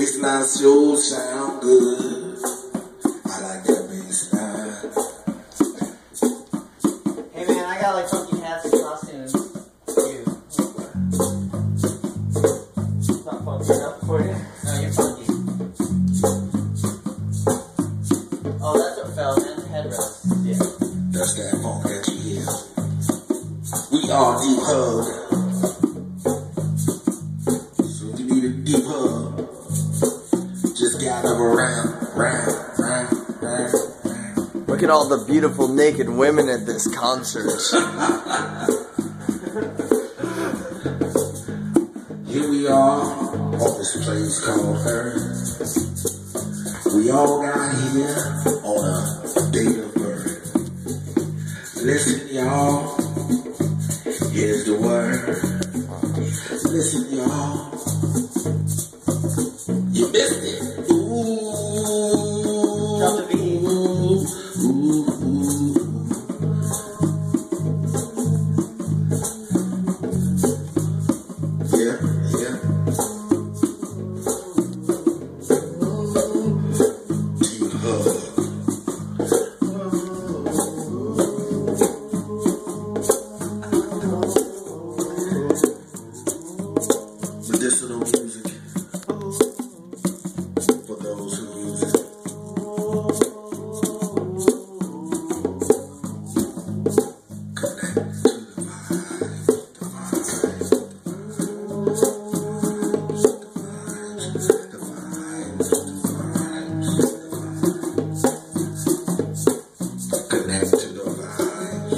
Waistline sure sound good. I like that baseline. Hey man, I got like funky hats and costumes. You. It's not funky enough for you? No, you're funky. Oh, that's what fell, man. The headrest. Yeah. That's that funk that you hear. We are Deep Hug. So if you need a deep hug, just gather around. Look at all the beautiful naked women at this concert. Here we are on this place called Earth. We all got here on a date of birth. Listen, y'all, here's the word. Listen, y'all, you missed it. Ooh, Drop the beat. Yeah. Deep hug. Medicinal music for those who use it. Connect to the Connect to the vibes.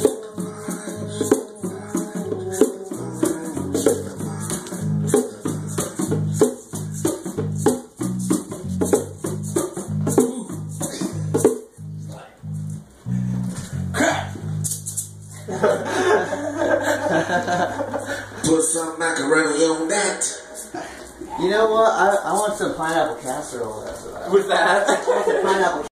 Put some macaroni on that. You know what? I want some pineapple casserole. That's what I want. With that? Pineapple